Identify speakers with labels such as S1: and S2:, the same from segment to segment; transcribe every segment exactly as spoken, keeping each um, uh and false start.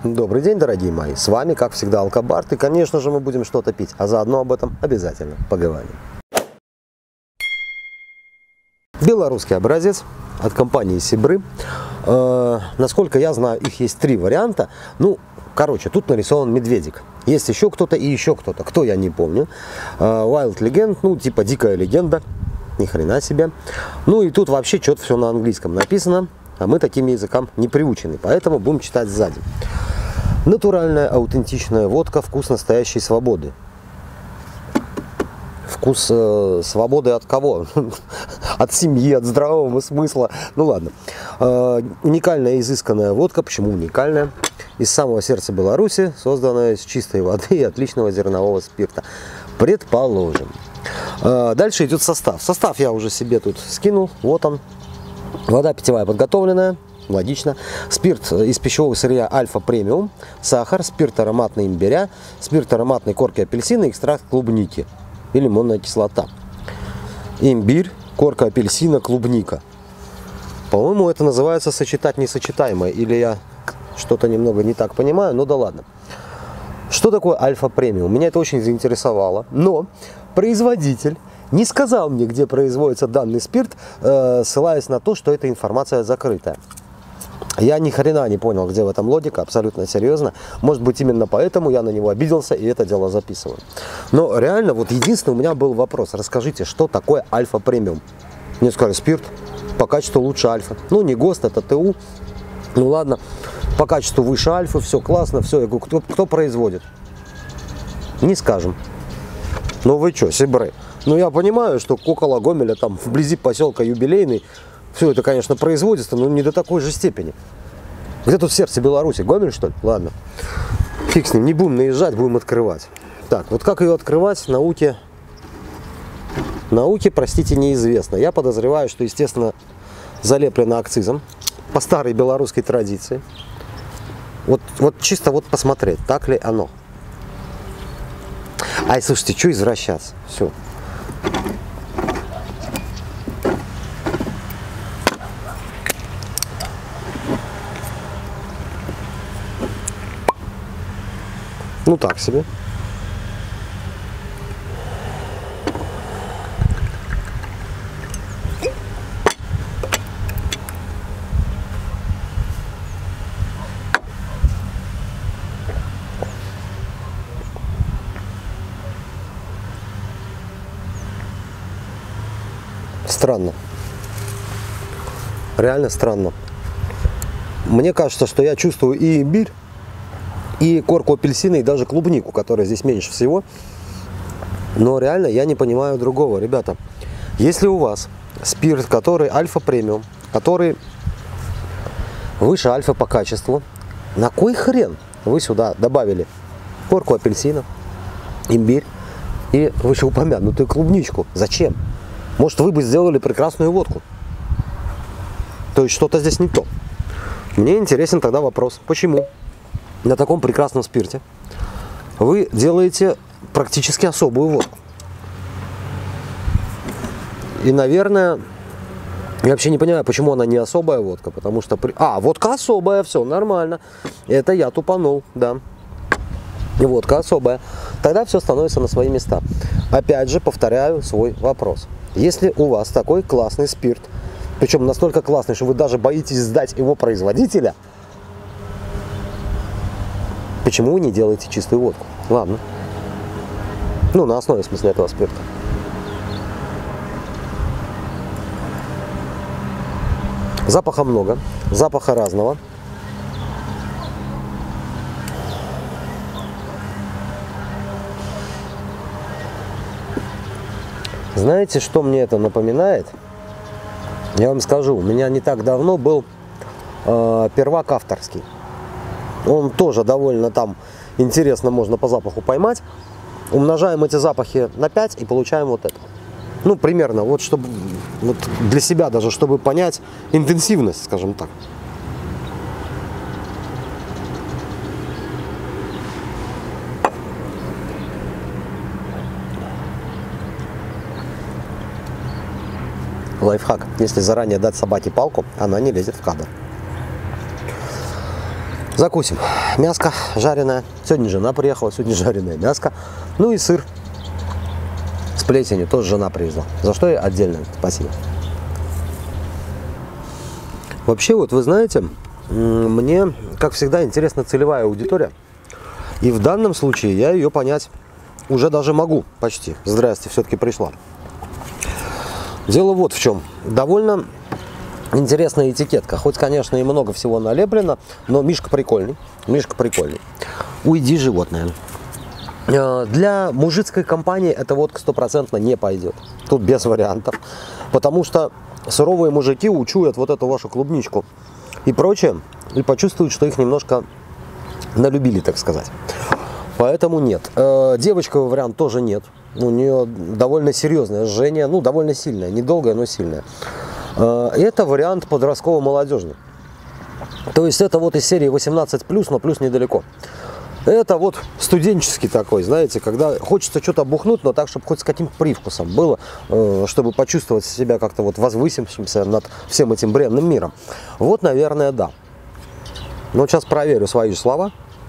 S1: Добрый день, дорогие мои, с вами, как всегда, Алкобард, и, конечно же, мы будем что-то пить, а заодно об этом обязательно поговорим. Белорусский образец от компании Сибры. Э, насколько я знаю, их есть три варианта. Ну, короче, тут нарисован медведик. Есть еще кто-то и еще кто-то, кто я не помню. Э, Wild Legend, ну, типа дикая легенда, ни хрена себе. Ну, и тут вообще что-то все на английском написано, а мы таким языкам не приучены, поэтому будем читать сзади. Натуральная, аутентичная водка, вкус настоящей свободы. Вкус э, свободы от кого? От семьи, от здравого смысла. Ну ладно. Э, уникальная, изысканная водка. Почему уникальная? Из самого сердца Беларуси, созданная из чистой воды и отличного зернового спирта. Предположим. Э, дальше идет состав. Состав я уже себе тут скинул. Вот он. Вода питьевая подготовленная. Логично. Спирт из пищевого сырья Альфа Премиум, сахар, спирт ароматный имбиря, спирт ароматной корки апельсина, экстракт клубники и лимонная кислота. Имбирь, корка апельсина, клубника. По-моему, это называется сочетать несочетаемое. Или я что-то немного не так понимаю, но да ладно. Что такое Альфа Премиум? Меня это очень заинтересовало. Но производитель не сказал мне, где производится данный спирт, ссылаясь на то, что эта информация закрытая. Я ни хрена не понял, где в этом логика, абсолютно серьезно. Может быть, именно поэтому я на него обиделся и это дело записываю. Но реально, вот единственный у меня был вопрос. Расскажите, что такое Альфа Премиум? Мне сказали, спирт по качеству лучше Альфа. Ну, не ГОСТ, это ТУ. Ну, ладно, по качеству выше Альфы, все классно, все. Я говорю, кто, кто производит? Не скажем. Ну, вы что, Сибры? Ну, я понимаю, что около Гомеля, там, вблизи поселка Юбилейный, все это, конечно, производится, но не до такой же степени. Где тут в сердце Беларуси? Гомель, что ли? Ладно. Фиг с ним, не будем наезжать, будем открывать. Так, вот как ее открывать, науке, науке, простите, неизвестно. Я подозреваю, что, естественно, залеплено акцизом по старой белорусской традиции. Вот, вот чисто вот посмотреть, так ли оно. Ай, слушайте, что извращаться? Все. Ну так себе. Странно. Реально странно. Мне кажется, что я чувствую и имбирь, и корку апельсина, и даже клубнику, которая здесь меньше всего. Но реально я не понимаю другого. Ребята, если у вас спирт, который Альфа Премиум, который выше Альфа по качеству, на кой хрен вы сюда добавили корку апельсина, имбирь и вышеупомянутую клубничку? Зачем? Может, вы бы сделали прекрасную водку? То есть что-то здесь не то. Мне интересен тогда вопрос, почему на таком прекрасном спирте вы делаете практически особую водку? И, наверное, я вообще не понимаю, почему она не особая водка, потому что... А, водка особая, все нормально. Это я тупанул, да. Водка особая. Тогда все становится на свои места. Опять же, повторяю свой вопрос. Если у вас такой классный спирт, причем настолько классный, что вы даже боитесь сдать его производителя, почему вы не делаете чистую водку? Ладно. Ну, на основе, в смысле, этого спирта. Запаха много. Запаха разного. Знаете, что мне это напоминает? Я вам скажу, у меня не так давно был э, первак авторский. Он тоже довольно там интересно можно по запаху поймать. Умножаем эти запахи на пять и получаем вот это. Ну, примерно, вот чтобы вот для себя даже, чтобы понять интенсивность, скажем так. Лайфхак. Если заранее дать собаке палку, она не лезет в кадр. Закусим. Мяско жареное. Сегодня жена приехала, сегодня жареное мяско. Ну и сыр с плесенью тоже жена привезла. За что ей отдельно спасибо. Вообще, вот вы знаете, мне, как всегда, интересна целевая аудитория. И в данном случае я ее понять уже даже могу почти. Здрасте, все-таки пришла. Дело вот в чем. Довольно интересная этикетка. Хоть, конечно, и много всего налеплено, но мишка прикольный. Мишка прикольный. Уйди, животное. Для мужицкой компании эта водка стопроцентно не пойдет. Тут без вариантов. Потому что суровые мужики учуют вот эту вашу клубничку и прочее, и почувствуют, что их немножко налюбили, так сказать. Поэтому нет. Девочковый вариант тоже нет. У нее довольно серьезное жжение, ну, довольно сильное. Недолгое, но сильное. Это вариант подростково-молодежный. То есть это вот из серии восемнадцать плюс, но плюс недалеко. Это вот студенческий такой, знаете, когда хочется что-то бухнуть, но так, чтобы хоть с каким-то привкусом было, чтобы почувствовать себя как-то вот возвысившимся над всем этим бренным миром. Вот, наверное, да. Но сейчас проверю свои слова.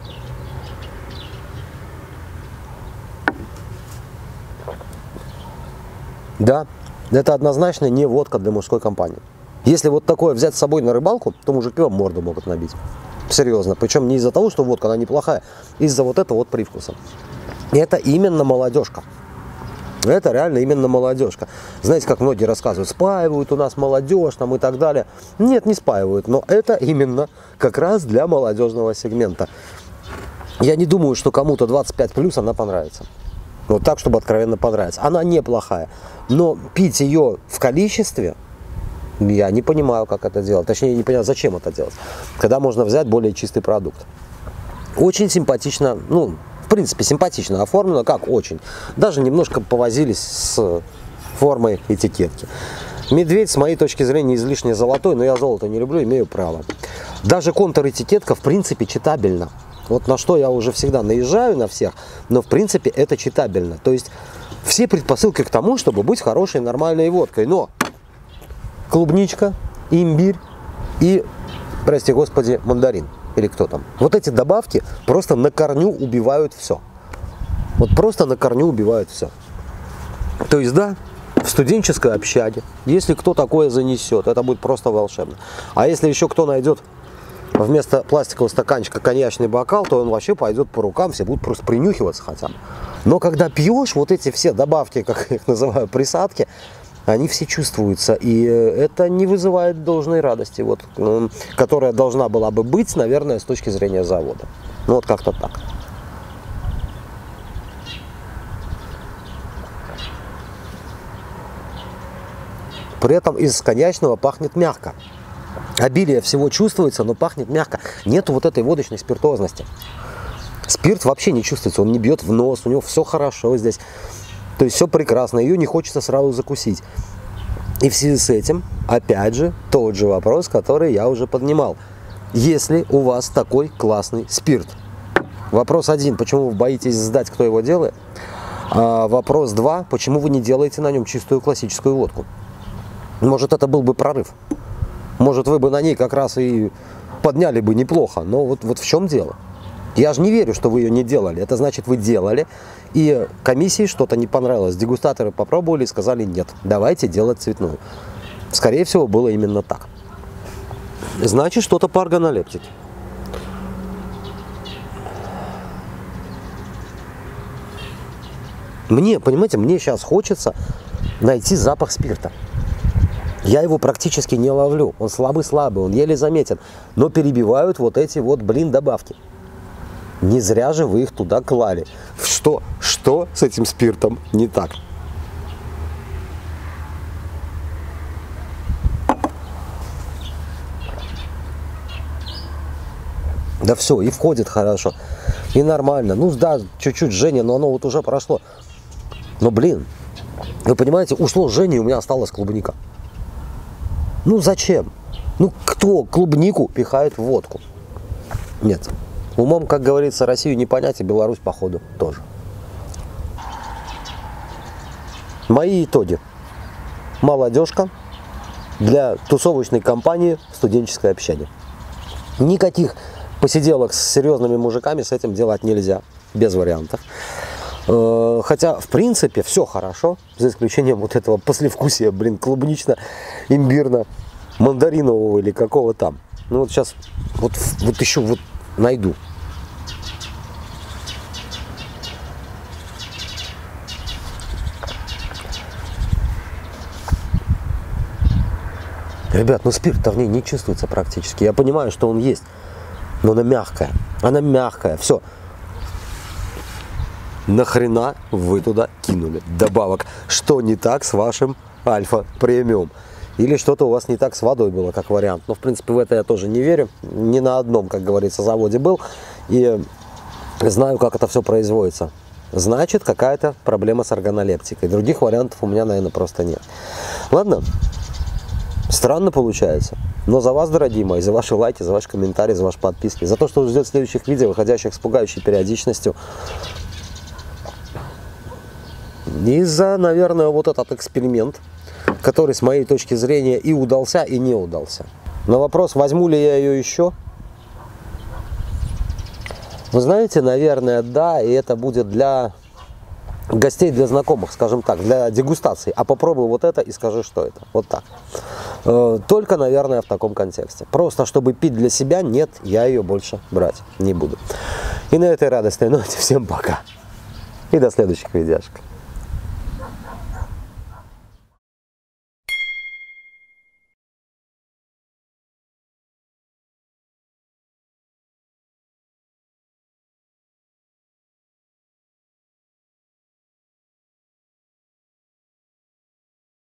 S1: Да. Это однозначно не водка для мужской компании. Если вот такое взять с собой на рыбалку, то мужики вам морду могут набить. Серьезно. Причем не из-за того, что водка, она неплохая, из-за вот этого вот привкуса. И это именно молодежка. Это реально именно молодежка. Знаете, как многие рассказывают, спаивают у нас молодежь там и так далее. Нет, не спаивают, но это именно как раз для молодежного сегмента. Я не думаю, что кому-то двадцать пять плюс она понравится. Вот так, чтобы откровенно понравиться. Она неплохая. Но пить ее в количестве, я не понимаю, как это делать. Точнее, я не понимаю, зачем это делать. Когда можно взять более чистый продукт. Очень симпатично, ну, в принципе, симпатично оформлено. Как очень? Даже немножко повозились с формой этикетки. Медведь, с моей точки зрения, излишне золотой, но я золото не люблю, имею право. Даже контр-этикетка, в принципе, читабельна. Вот на что я уже всегда наезжаю на всех, но в принципе это читабельно. То есть все предпосылки к тому, чтобы быть хорошей, нормальной водкой. Но клубничка, имбирь и, прости господи, мандарин. Или кто там. Вот эти добавки просто на корню убивают все. Вот просто на корню убивают все. То есть да, в студенческой общаге, если кто такое занесет, это будет просто волшебно. А если еще кто найдет вместо пластикового стаканчика коньячный бокал, то он вообще пойдет по рукам, все будут просто принюхиваться хотя бы. Но когда пьешь, вот эти все добавки, как я их называю, присадки, они все чувствуются, и это не вызывает должной радости, вот, которая должна была бы быть, наверное, с точки зрения завода. Ну вот как-то так. При этом из коньячного пахнет мягко. Обилие всего чувствуется, но пахнет мягко. Нету вот этой водочной спиртозности. Спирт вообще не чувствуется, он не бьет в нос, у него все хорошо здесь. То есть все прекрасно, ее не хочется сразу закусить. И в связи с этим, опять же, тот же вопрос, который я уже поднимал. Если у вас такой классный спирт? Вопрос один, почему вы боитесь сдать, кто его делает? А вопрос два, почему вы не делаете на нем чистую классическую водку? Может, это был бы прорыв. Может, вы бы на ней как раз и подняли бы неплохо. Но вот, вот в чем дело? Я же не верю, что вы ее не делали. Это значит, вы делали, и комиссии что-то не понравилось. Дегустаторы попробовали и сказали, нет, давайте делать цветную. Скорее всего, было именно так. Значит, что-то по органолептике. Мне, понимаете, мне сейчас хочется найти запах спирта. Я его практически не ловлю. Он слабый-слабый, он еле заметен. Но перебивают вот эти вот, блин, добавки. Не зря же вы их туда клали. Что, что с этим спиртом не так? Да все, и входит хорошо. И нормально. Ну да, чуть-чуть жжение, но оно вот уже прошло. Но, блин, вы понимаете, ушло жжение, и у меня осталась клубника. Ну зачем? Ну кто клубнику пихает в водку? Нет. Умом, как говорится, Россию не понять, и Беларусь, походу, тоже. Мои итоги. Молодежка для тусовочной компании в студенческой общаге. Никаких посиделок с серьезными мужиками с этим делать нельзя, без вариантов. Хотя, в принципе, все хорошо, за исключением вот этого послевкусия, блин, клубнично-имбирно-мандаринового или какого там. Ну вот сейчас, вот, вот еще вот найду. Ребят, ну спирт-то в ней не чувствуется практически. Я понимаю, что он есть, но она мягкая. Она мягкая, все. Нахрена вы туда кинули добавок? Что не так с вашим Альфа премиум? Или что-то у вас не так с водой было, как вариант. Но, в принципе, в это я тоже не верю. Ни на одном, как говорится, заводе был. И знаю, как это все производится. Значит, какая-то проблема с органолептикой. Других вариантов у меня, наверное, просто нет. Ладно. Странно получается. Но за вас, дорогие мои, за ваши лайки, за ваши комментарии, за ваши подписки, за то, что вы ждете следующих видео, выходящих с пугающей периодичностью. И за, наверное, вот этот эксперимент, который с моей точки зрения и удался, и не удался. На вопрос, возьму ли я ее еще, вы знаете, наверное, да, и это будет для гостей, для знакомых, скажем так, для дегустации. А попробуй вот это и скажи, что это. Вот так. Только, наверное, в таком контексте. Просто, чтобы пить для себя, нет, я ее больше брать не буду. И на этой радостной ноте всем пока. И до следующих видеошек.